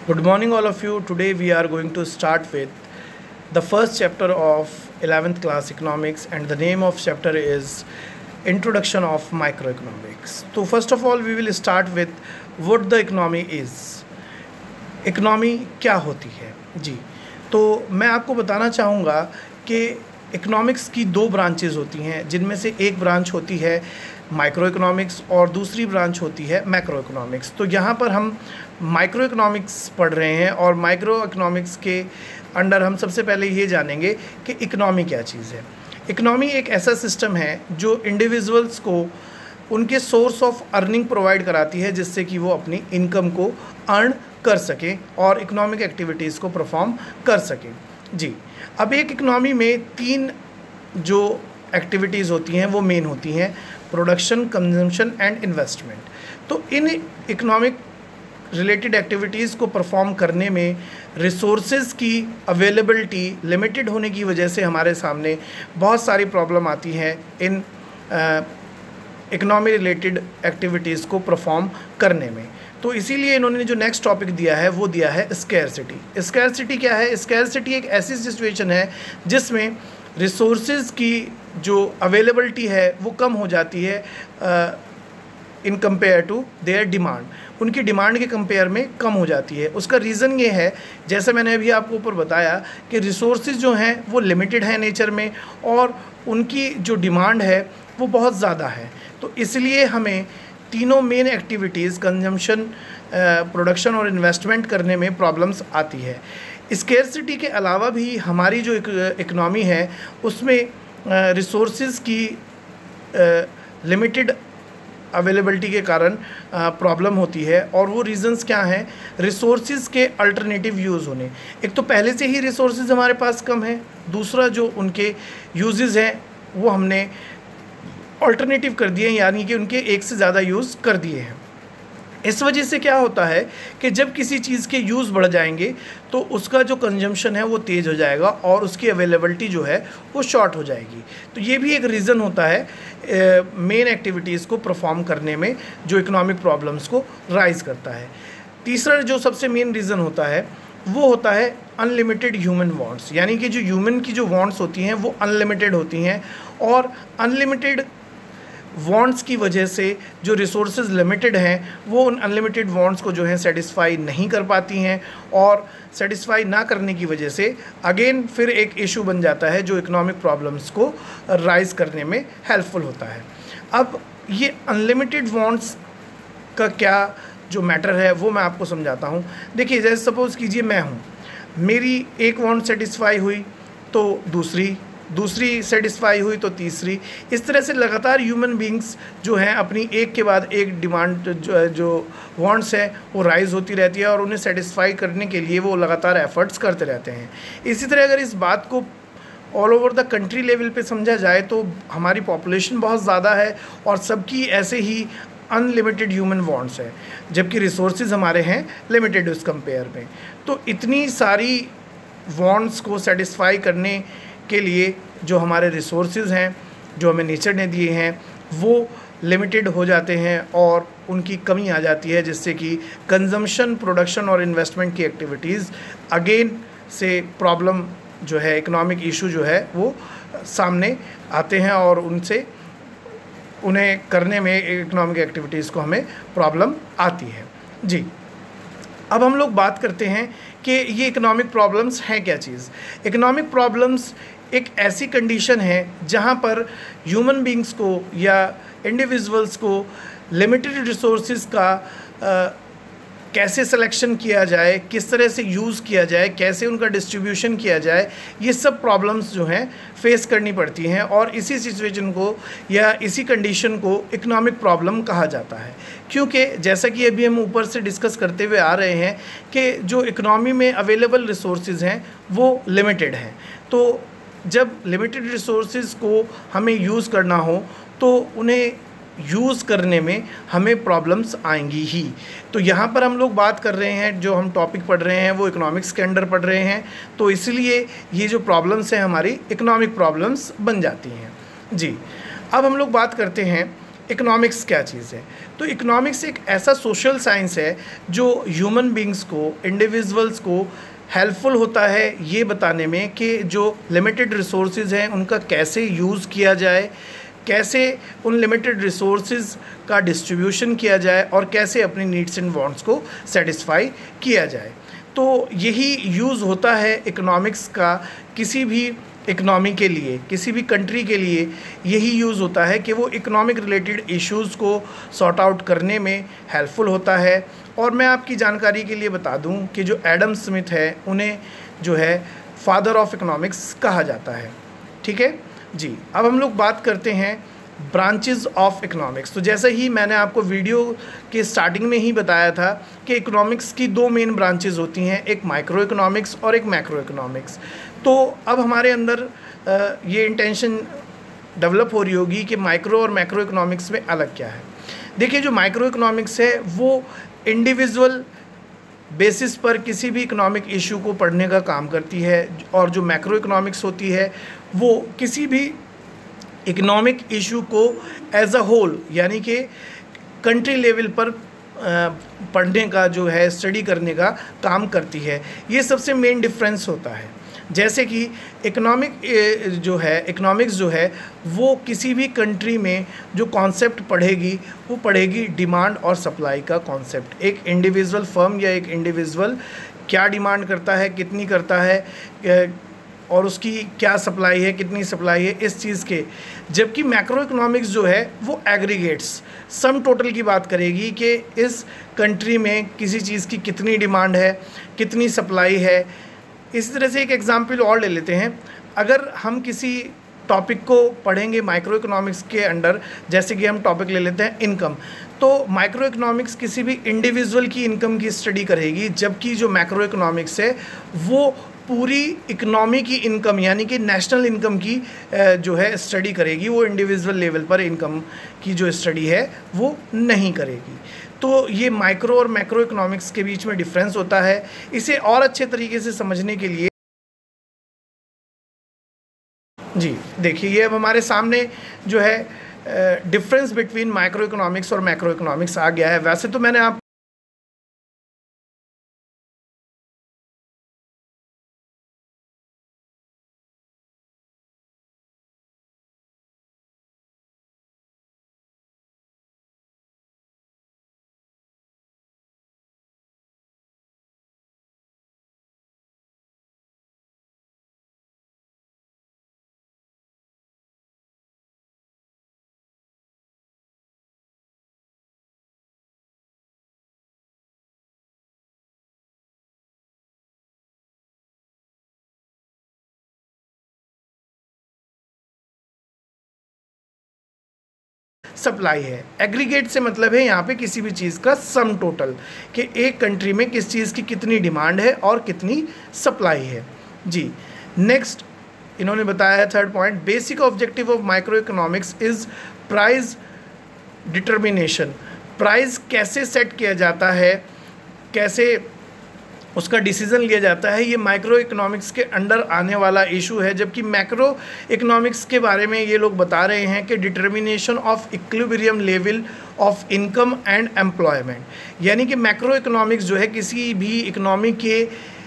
Good morning, all of you. Today we are going to start with the first chapter of 11th class economics, and the name of chapter is Introduction of Microeconomics. So first of all we will start with what the economy is. Economy क्या होती है जी। तो मैं आपको बताना चाहूँगा कि economics की दो ब्रांचेज होती हैं, जिनमें से एक ब्रांच होती है माइक्रो इकोनॉमिक्स और दूसरी ब्रांच होती है मैक्रो इकोनॉमिक्स। तो यहाँ पर हम माइक्रो इकोनॉमिक्स पढ़ रहे हैं और माइक्रो इकोनॉमिक्स के अंडर हम सबसे पहले ये जानेंगे कि इकनॉमी क्या चीज़ है। इकनॉमी एक ऐसा सिस्टम है जो इंडिविजुअल्स को उनके सोर्स ऑफ अर्निंग प्रोवाइड कराती है, जिससे कि वो अपनी इनकम को अर्न कर सकें और इकोनॉमिक एक्टिविटीज़ को परफॉर्म कर सकें जी। अब एक इकनॉमी में तीन जो एक्टिविटीज़ होती हैं वो मेन होती हैं: प्रोडक्शन, कंजम्पशन एंड इन्वेस्टमेंट। तो इन इकोनॉमिक रिलेटेड एक्टिविटीज़ को परफॉर्म करने में रिसोर्सेज की अवेलेबिलिटी लिमिटेड होने की वजह से हमारे सामने बहुत सारी प्रॉब्लम आती हैं इन इकोनॉमी रिलेटेड एक्टिविटीज़ को परफॉर्म करने में। तो इसीलिए इन्होंने जो नेक्स्ट टॉपिक दिया है वो दिया है स्कैरसिटी। स्कैरसिटी क्या है? स्कैरसिटी एक ऐसी सिचुएशन है जिसमें रिसोर्सेज की जो अवेलेबिलिटी है वो कम हो जाती है in compare to their demand. उनकी डिमांड के कंपेयर में कम हो जाती है। उसका रीज़न ये है, जैसे मैंने अभी आपको ऊपर बताया, कि रिसोर्सेज जो हैं वो लिमिटेड है नेचर में और उनकी जो डिमांड है वो बहुत ज़्यादा है। तो इसलिए हमें तीनों मेन एक्टिविटीज़ कंजम्पशन, प्रोडक्शन और इन्वेस्टमेंट करने में प्रॉब्लम्स आती है। स्केर्सिटी के अलावा भी हमारी जो इकनॉमी है उसमें रिसोर्सेज की लिमिटेड अवेलेबिलिटी के कारण प्रॉब्लम होती है। और वो रीज़न्स क्या हैं? रिसोर्सेज के अल्टरनेटिव यूज़ होने। एक तो पहले से ही रिसोर्सेज हमारे पास कम है, दूसरा जो उनके यूजेस हैं वो हमने अल्टरनेटिव कर दिए, यानी कि उनके एक से ज़्यादा यूज़ कर दिए हैं। इस वजह से क्या होता है कि जब किसी चीज़ के यूज़ बढ़ जाएंगे तो उसका जो कंजम्पशन है वो तेज़ हो जाएगा और उसकी अवेलेबिलिटी जो है वो शॉर्ट हो जाएगी। तो ये भी एक रीज़न होता है मेन एक्टिविटीज़ को परफॉर्म करने में, जो इकोनॉमिक प्रॉब्लम्स को राइज़ करता है। तीसरा जो सबसे मेन रीज़न होता है वो होता है अनलिमिटेड ह्यूमन वांट्स, यानी कि जो ह्यूमन की जो वांट्स होती हैं वो अनलिमिटेड होती हैं और अनलिमिटेड वांट्स की वजह से जो रिसोर्सेज लिमिटेड हैं वो उन अनलिमिटेड वांट्स को जो है सेटिस्फाई नहीं कर पाती हैं और सेटिस्फाई ना करने की वजह से अगेन फिर एक इशू बन जाता है जो इकोनॉमिक प्रॉब्लम्स को राइज़ करने में हेल्पफुल होता है। अब ये अनलिमिटेड वांट्स का क्या जो मैटर है वो मैं आपको समझाता हूँ। देखिए, जैसे सपोज़ कीजिए मैं हूँ, मेरी एक वांट सेटिस्फाई हुई तो दूसरी सेटिस्फाई हुई तो तीसरी, इस तरह से लगातार ह्यूमन बींग्स जो हैं अपनी एक के बाद एक डिमांड जो वांट्स है वो राइज़ होती रहती है और उन्हें सेटिस्फाई करने के लिए वो लगातार एफर्ट्स करते रहते हैं। इसी तरह अगर इस बात को all over the country level पे समझा जाए तो हमारी पॉपुलेशन बहुत ज़्यादा है और सबकी ऐसे ही अनलिमिटेड ह्यूमन वांट्स है, जबकि रिसोर्सेज हमारे हैं लिमिटेड उस कंपेयर में। तो इतनी सारी वांट्स को सेटिस्फाई करने के लिए जो हमारे रिसोर्सेज हैं जो हमें नेचर ने दिए हैं वो लिमिटेड हो जाते हैं और उनकी कमी आ जाती है, जिससे कि कंजम्पशन, प्रोडक्शन और इन्वेस्टमेंट की एक्टिविटीज़ अगेन से प्रॉब्लम जो है, इकोनॉमिक इशू जो है वो सामने आते हैं और उन्हें करने में इकोनॉमिक एक्टिविटीज़ को हमें प्रॉब्लम आती है जी। अब हम लोग बात करते हैं कि ये इकोनॉमिक प्रॉब्लम्स हैं क्या चीज़। इकोनॉमिक प्रॉब्लम्स एक ऐसी कंडीशन है जहाँ पर ह्यूमन बींग्स को या इंडिविजुअल्स को लिमिटेड रिसोर्सेज का कैसे सिलेक्शन किया जाए, किस तरह से यूज़ किया जाए, कैसे उनका डिस्ट्रीब्यूशन किया जाए, ये सब प्रॉब्लम्स जो हैं फेस करनी पड़ती हैं और इसी सिचुएशन को या इसी कंडीशन को इकोनॉमिक प्रॉब्लम कहा जाता है। क्योंकि जैसा कि अभी हम ऊपर से डिस्कस करते हुए आ रहे हैं कि जो इकोनॉमी में अवेलेबल रिसोर्सेज हैं वो लिमिटेड हैं। तो जब लिमिटेड रिसोर्सेज को हमें यूज़ करना हो तो उन्हें यूज़ करने में हमें प्रॉब्लम्स आएंगी ही। तो यहाँ पर हम लोग बात कर रहे हैं, जो हम टॉपिक पढ़ रहे हैं वो इकोनॉमिक्स के अंडर पढ़ रहे हैं, तो इसलिए ये जो प्रॉब्लम्स हैं हमारी इकोनॉमिक प्रॉब्लम्स बन जाती हैं जी। अब हम लोग बात करते हैं इकोनॉमिक्स क्या चीज़ है। तो इकोनॉमिक्स एक ऐसा सोशल साइंस है जो ह्यूमन बींग्स को, इंडिविजुअल्स को हेल्पफुल होता है ये बताने में कि जो लिमिटेड रिसोर्सेज हैं उनका कैसे यूज़ किया जाए, कैसे उन लिमिटेड रिसोर्सेज का डिस्ट्रीब्यूशन किया जाए और कैसे अपनी नीड्स एंड वांट्स को सेटिस्फाई किया जाए। तो यही यूज़ होता है इकोनॉमिक्स का किसी भी इकनॉमी के लिए, किसी भी कंट्री के लिए यही यूज़ होता है कि वो इकोनॉमिक रिलेटेड इश्यूज़ को सॉर्ट आउट करने में हेल्पफुल होता है। और मैं आपकी जानकारी के लिए बता दूं कि जो एडम स्मिथ है उन्हें जो है फादर ऑफ इकोनॉमिक्स कहा जाता है। ठीक है जी। अब हम लोग बात करते हैं ब्रांचेस ऑफ इकोनॉमिक्स। तो जैसे ही मैंने आपको वीडियो के स्टार्टिंग में ही बताया था कि इकोनॉमिक्स की दो मेन ब्रांचेस होती हैं, एक माइक्रो इकोनॉमिक्स और एक मैक्रो इकोनॉमिक्स। तो अब हमारे अंदर ये इंटेंशन डेवलप हो रही होगी कि माइक्रो और मैक्रो इकोनॉमिक्स में अलग क्या है। देखिए, जो माइक्रो इकोनॉमिक्स है वो इंडिविजुअल बेसिस पर किसी भी इकोनॉमिक इशू को पढ़ने का काम करती है, और जो मैक्रो इकोनॉमिक्स होती है वो किसी भी इकोनॉमिक इशू को एज अ होल यानी कि कंट्री लेवल पर पढ़ने का जो है, स्टडी करने का काम करती है। ये सबसे मेन डिफरेंस होता है। जैसे कि इकोनॉमिक्स जो है वो किसी भी कंट्री में जो कॉन्सेप्ट पढ़ेगी वो पढ़ेगी डिमांड और सप्लाई का कॉन्सेप्ट। एक इंडिविजुअल फर्म या एक इंडिविजुअल क्या डिमांड करता है, कितनी करता है, और उसकी क्या सप्लाई है, कितनी सप्लाई है, इस चीज़ के। जबकि मैक्रो इकोनॉमिक्स जो है वो एग्रीगेट्स, सम टोटल की बात करेगी कि इस कंट्री में किसी चीज़ की कितनी डिमांड है, कितनी सप्लाई है। इसी तरह से एक एग्जांपल और ले लेते हैं। अगर हम किसी टॉपिक को पढ़ेंगे माइक्रो इकोनॉमिक्स के अंडर, जैसे कि हम टॉपिक ले लेते हैं इनकम, तो माइक्रो इकोनॉमिक्स किसी भी इंडिविजुअल की इनकम की स्टडी करेगी, जबकि जो मैक्रो इकोनॉमिक्स है वो पूरी इकनॉमी की इनकम यानी कि नेशनल इनकम की जो है स्टडी करेगी। वो इंडिविजुअल लेवल पर इनकम की जो स्टडी है वो नहीं करेगी। तो ये माइक्रो और मैक्रो इकोनॉमिक्स के बीच में डिफरेंस होता है। इसे और अच्छे तरीके से समझने के लिए जी देखिए, ये अब हमारे सामने जो है डिफरेंस बिटवीन माइक्रो इकोनॉमिक्स और मैक्रो इकोनॉमिक्स आ गया है। वैसे तो मैंने आप सप्लाई है। एग्रीगेट से मतलब है यहाँ पे किसी भी चीज़ का सम टोटल, कि एक कंट्री में किस चीज़ की कितनी डिमांड है और कितनी सप्लाई है। जी नेक्स्ट इन्होंने बताया है third point, basic objective of micro economics is price determination. Price कैसे सेट किया जाता है, कैसे उसका डिसीज़न लिया जाता है, ये माइक्रो इकोनॉमिक्स के अंडर आने वाला इशू है। जबकि मैक्रो इकोनॉमिक्स के बारे में ये लोग बता रहे हैं कि determination of equilibrium level of income and employment, यानी कि मैक्रो इकोनॉमिक्स जो है किसी भी इकोनॉमी के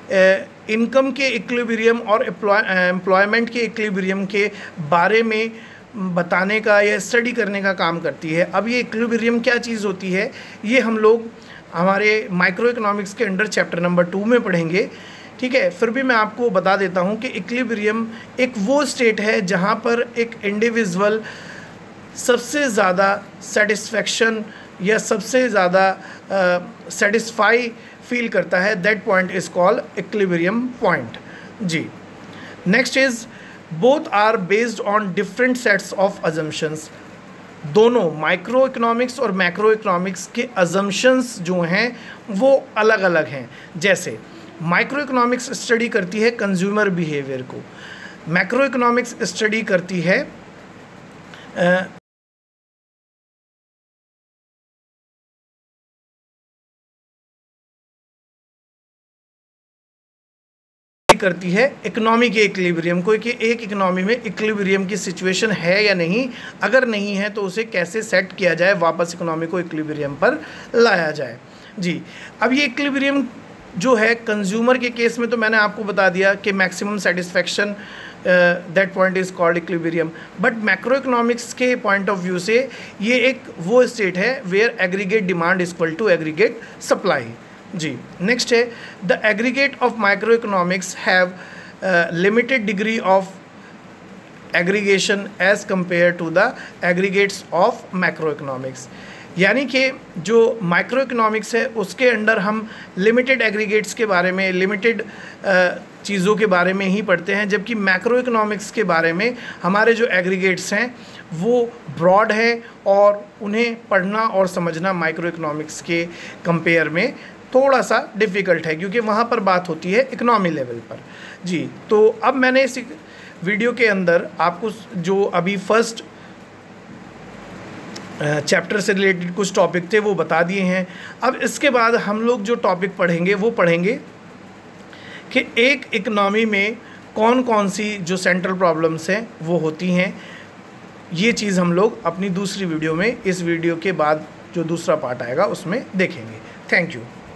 इनकम के इक्विलिब्रियम और एम्प्लॉयमेंट के इक्विलिब्रियम के बारे में बताने का या स्टडी करने का काम करती है। अब ये इक्विलिब्रियम क्या चीज़ होती है ये हम लोग हमारे माइक्रो इकोनॉमिक्स के अंडर चैप्टर नंबर 2 में पढ़ेंगे। ठीक है, फिर भी मैं आपको बता देता हूँ कि इक्विलिब्रियम एक वो स्टेट है जहाँ पर एक इंडिविजुअल सबसे ज़्यादा सेटिस्फेक्शन या सबसे ज़्यादा सेटिस्फाई फील करता है। That point is called equilibrium point. जी next is both are based on different sets of assumptions. दोनों माइक्रो इकोनॉमिक्स और मैक्रो इकोनॉमिक्स के अजम्पशंस जो हैं वो अलग अलग हैं। जैसे माइक्रो इकोनॉमिक्स स्टडी करती है कंज्यूमर बिहेवियर को, मैक्रो इकोनॉमिक्स स्टडी करती है करती है इकोनॉमी के इक्विलिब्रियम को, कि एक इकोनॉमी में इक्विलिब्रियम की सिचुएशन है या नहीं, अगर नहीं है तो उसे कैसे सेट किया जाए, वापस इकोनॉमी को इक्विलिब्रियम पर लाया जाए। जी, अब ये इक्विलिब्रियम जो है कंज्यूमर के केस में तो मैंने आपको बता दिया कि maximum satisfaction that point is called equilibrium, but macro economics के पॉइंट ऑफ व्यू से ये एक वो स्टेट है where aggregate demand is equal to aggregate supply. जी, नेक्स्ट है the aggregate of micro economics have limited degree of aggregation as compare to the aggregates of macro economics. यानी कि जो माइक्रो इकोनॉमिक्स है उसके अंडर हम limited aggregates के बारे में, लिमिटेड चीज़ों के बारे में ही पढ़ते हैं, जबकि मैक्रो इकोनॉमिक्स के बारे में हमारे जो एग्रीगेट्स हैं वो ब्रॉड हैं और उन्हें पढ़ना और समझना माइक्रो इकोनॉमिक्स के कंपेयर में थोड़ा सा डिफ़िकल्ट है, क्योंकि वहाँ पर बात होती है इकोनॉमी लेवल पर। जी, तो अब मैंने इस वीडियो के अंदर आपको जो अभी फर्स्ट चैप्टर से रिलेटेड कुछ टॉपिक थे वो बता दिए हैं। अब इसके बाद हम लोग जो टॉपिक पढ़ेंगे वो पढ़ेंगे कि एक इकनॉमी में कौन कौन सी जो सेंट्रल प्रॉब्लम्स हैं वो होती हैं। ये चीज़ हम लोग अपनी दूसरी वीडियो में, इस वीडियो के बाद जो दूसरा पार्ट आएगा उसमें देखेंगे। Thank you.